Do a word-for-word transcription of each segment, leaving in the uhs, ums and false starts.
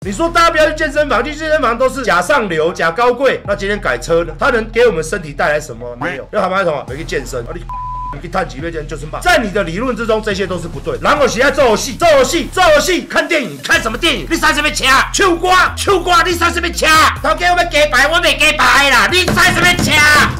你说大家不要去健身房，去健身房都是假上流、假高贵，那今天改车呢？它能给我们身体带来什么？没有。要好吗？同学，回去健身，啊你。你去探几倍钱就是骂，在你的理论之中，这些都是不对。然后喜爱做游戏，做游戏，做游戏，看电影，看什么电影？你使什么车？唱歌，唱歌，你使什么车？头家我要加牌，我未加牌啦，你使什么车？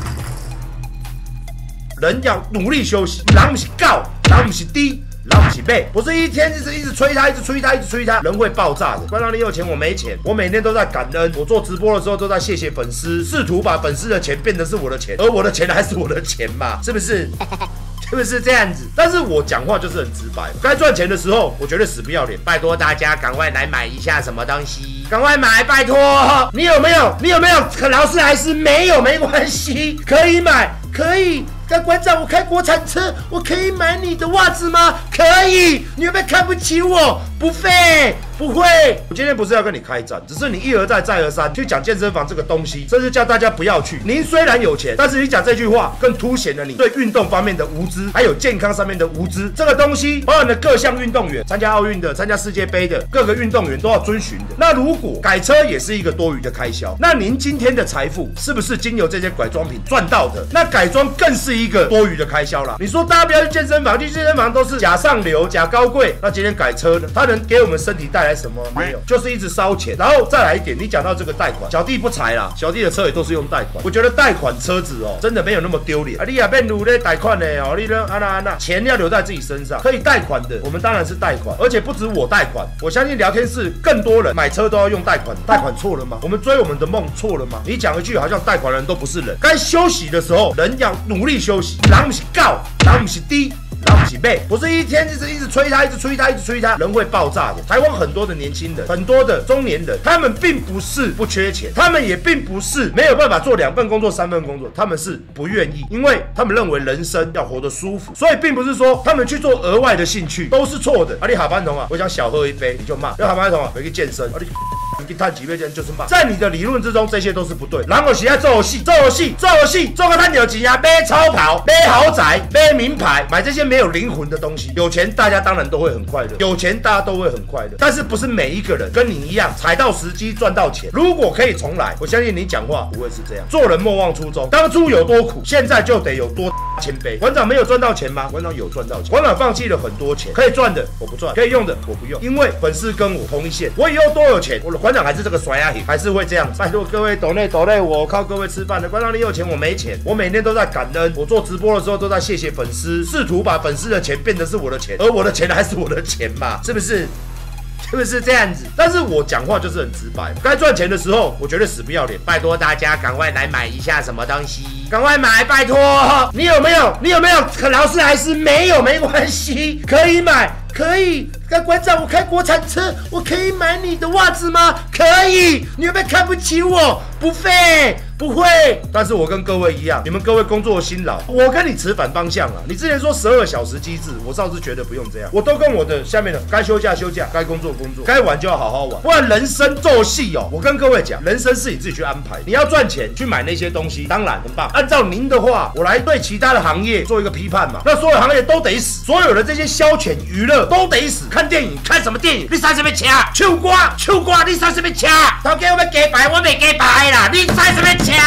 人要努力休息，人不是狗，人不是猪。人不是背，不是一天一直一直催他，一直催他，一直催他，人会爆炸的。观众你有钱，我没钱，我每天都在感恩，我做直播的时候都在谢谢粉丝，试图把粉丝的钱变得是我的钱，而我的钱还是我的钱嘛，是不是？是不是这样子？但是我讲话就是很直白，该赚钱的时候，我绝对死不要脸。拜托大家赶快来买一下什么东西，赶快买，拜托！你有没有？你有没有？可劳斯莱斯没有没关系，可以买，可以。该馆长，我开国产车，我可以买你的袜子吗？可以。你有没有看不起我？不废，不会。我今天不是要跟你开战，只是你一而再再而三去讲健身房这个东西，甚至叫大家不要去。您虽然有钱，但是你讲这句话，更凸显了你对运动方面的无知，还有健康上面的无知。这个东西包含了各项运动员，参加奥运的、参加世界杯的各个运动员都要遵循的。那如果改车也是一个多余的开销，那您今天的财富是不是经由这些改装品赚到的？那改装更是一个多余的开销啦。你说大家不要去健身房，去健身房都是假上流、假高贵，那今天改车呢？它能给我们身体带来什么？没有，就是一直烧钱。然后再来一点，你讲到这个贷款，小弟不才啦，小弟的车也都是用贷款。我觉得贷款车子哦，真的没有那么丢脸啊！你也变努力贷款的哦，你呢？啊那啊那，钱要留在自己身上，可以贷款的，我们当然是贷款，而且不止我贷款，我相信聊天室更多人买车都要用贷款。贷款错了吗？我们追我们的梦错了吗？你讲一句好像贷款人都不是人，该休息的时候人要努力休息。人不是狗，人不是猪。人不是背，不是一天一直一直催他，一直催他，一直催他，人会爆炸的。台湾很多的年轻人，很多的中年人，他们并不是不缺钱，他们也并不是没有办法做两份工作、三份工作，他们是不愿意，因为他们认为人生要活得舒服，所以并不是说他们去做额外的兴趣都是错的。啊，你下班同啊，我想小喝一杯你就骂，要下班同啊回去健身，啊你。你去探几倍钱就是骂，在你的理论之中，这些都是不对。然后喜爱做游戏，做游戏，做游戏，做个探有钱啊，买超跑，买豪宅，买名牌，买这些没有灵魂的东西。有钱大家当然都会很快乐，有钱大家都会很快乐，但是不是每一个人跟你一样踩到时机赚到钱。如果可以重来，我相信你讲话不会是这样。做人莫忘初衷，当初有多苦，现在就得有多谦卑。馆长没有赚到钱吗？馆长有赚到钱，馆长放弃了很多钱，可以赚的我不赚，可以用的我不用，因为粉丝跟我同一线，我以后多有钱，我的馆长还是这个甩牙型，还是会这样。拜托各位抖内抖内，我靠各位吃饭的。馆长你有钱，我没钱，我每天都在感恩，我做直播的时候都在谢谢粉丝，试图把粉丝的钱变得是我的钱，而我的钱还是我的钱嘛，是不是？是不是这样子？但是我讲话就是很直白，该赚钱的时候，我绝对死不要脸。拜托大家赶快来买一下什么东西，赶快买，拜托！你有没有？你有没有？可劳斯莱斯没有没关系，可以买，可以。该馆长，我开国产车，我可以买你的袜子吗？可以。你有没有看不起我？不废，不会。但是我跟各位一样，你们各位工作辛劳，我跟你持反方向了。你之前说十二小时机制，我倒是觉得不用这样，我都跟我的下面的该休假休假，该工作工作，该玩就要好好玩，不然人生做戏哦。我跟各位讲，人生是你自己去安排，你要赚钱去买那些东西，当然很棒。按照您的话，我来对其他的行业做一个批判嘛，那所有行业都得死，所有的这些消遣娱乐都得死。看电影，看什么电影？你使什么车？唱歌，唱歌，你使什么车？头家我要加牌，我未加牌啦，你使什么车？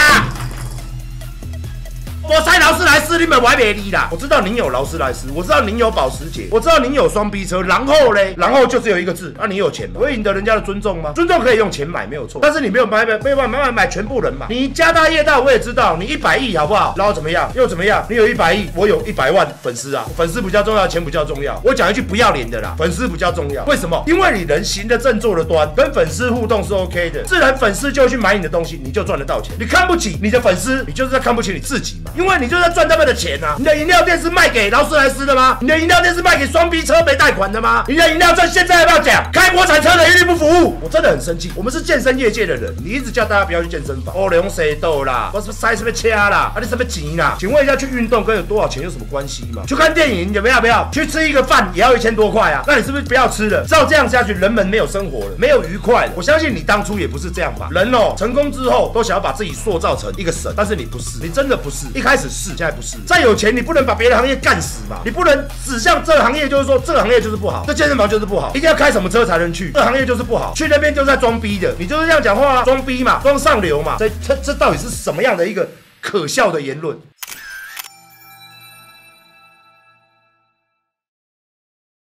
我塞劳斯莱斯，你们玩没力啦！我知道您有劳斯莱斯，我知道您有保时捷，我知道您有双 B 车，然后嘞，然后就只有一个字，那、啊、你有钱吗？我会赢得人家的尊重吗？尊重可以用钱买，没有错，但是你没有买买没有办法买买买全部人嘛。你家大业大，我也知道，你一百亿好不好？然后怎么样？又怎么样？你有一百亿，我有一百万粉丝啊，粉丝比较重要，钱比较重要。我讲一句不要脸的啦，粉丝比较重要。为什么？因为你人行得正坐得端，跟粉丝互动是 OK 的，自然粉丝就会去买你的东西，你就赚得到钱。你看不起你的粉丝，你就是在看不起你自己嘛，因为你就是在赚他们的钱啊！你的饮料店是卖给劳斯莱斯的吗？你的饮料店是卖给双 B 车没贷款的吗？你的饮料店现在要不要讲？开国产车的一律不服务！我真的很生气。我们是健身业界的人，你一直叫大家不要去健身房，哦，用谁斗啦？我是塞什么车啦？啊，你什么钱啦？请问一下，去运动跟有多少钱有什么关系吗？去看电影有没有？要不要？去吃一个饭也要一千多块啊？那你是不是不要吃了？照这样下去，人们没有生活了，没有愉快了。我相信你当初也不是这样吧？人哦，成功之后都想要把自己塑造成一个神，但是你不是，你真的不是。一开开始是，现在不是。再有钱，你不能把别的行业干死嘛，你不能指向这个行业就是说这个行业就是不好，这健身房就是不好，一定要开什么车才能去，这个行业就是不好，去那边就是在装逼的，你就是这样讲话啊，装逼嘛，装上流嘛，这这这到底是什么样的一个可笑的言论？